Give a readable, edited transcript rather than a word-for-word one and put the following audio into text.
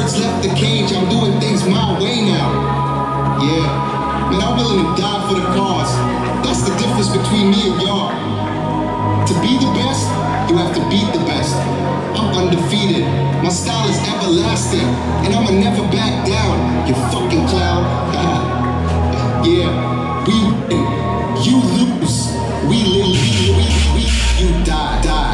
birds left the cage, I'm doing things my way now. Yeah, man, I'm willing to die for the cause. That's the difference between me and y'all. To be the best, you have to beat the best. I'm undefeated, my style is everlasting, and I'ma never back down, you fucking clown. Yeah, we win, you lose, we live, you die.